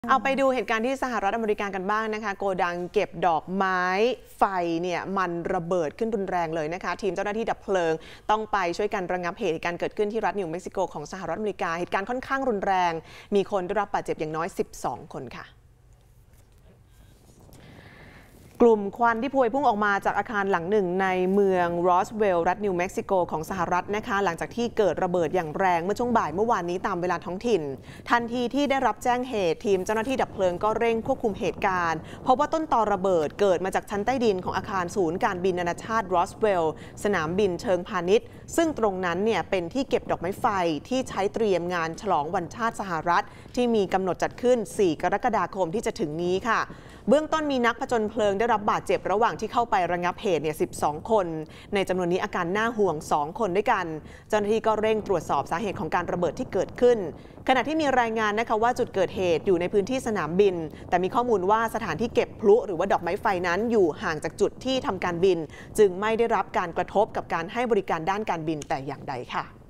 เอาไปดูเหตุการณ์ที่สหรัฐอเมริกากันบ้างนะคะโกดังเก็บดอกไม้ไฟเนี่ยมันระเบิดขึ้นรุนแรงเลยนะคะทีมเจ้าหน้าที่ดับเพลิงต้องไปช่วยกันระงับเหตุการณ์เกิดขึ้นที่รัฐนิวเม็กซิโกของสหรัฐอเมริกาเหตุการณ์ค่อนข้างรุนแรงมีคนได้รับบาดเจ็บอย่างน้อย12 คนค่ะกลุ่มควันที่พวยพุ่งออกมาจากอาคารหลังหนึ่งในเมืองรอสเวลล์รัฐนิวเม็กซิโกของสหรัฐนะคะหลังจากที่เกิดระเบิดอย่างแรงเมื่อช่วงบ่ายเมื่อวานนี้ตามเวลาท้องถิ่นทันทีที่ได้รับแจ้งเหตุทีมเจ้าหน้าที่ดับเพลิงก็เร่งควบคุมเหตุการณ์เพราะว่าต้นตอระเบิดเกิดมาจากชั้นใต้ดินของอาคารศูนย์การบินนานาชาติรอสเวลล์สนามบินเชิงพาณิชย์ซึ่งตรงนั้นเนี่ยเป็นที่เก็บดอกไม้ไฟที่ใช้เตรียมงานฉลองวันชาติสหรัฐที่มีกำหนดจัดขึ้น4 กรกฎาคมที่จะถึงนี้ค่ะเบื้องต้นมีนักผจญเพลิงได้รับบาดเจ็บระหว่างที่เข้าไประงับเหตุ12 คนในจำนวนนี้อาการน่าห่วง2 คนด้วยกันเจ้าหน้าที่ก็เร่งตรวจสอบสาเหตุของการระเบิดที่เกิดขึ้นขณะที่มีรายงานนะคะว่าจุดเกิดเหตุอยู่ในพื้นที่สนามบินแต่มีข้อมูลว่าสถานที่เก็บพลุหรือว่าดอกไม้ไฟนั้นอยู่ห่างจากจุดที่ทำการบินจึงไม่ได้รับการกระทบกับการให้บริการด้านการบินแต่อย่างใดค่ะ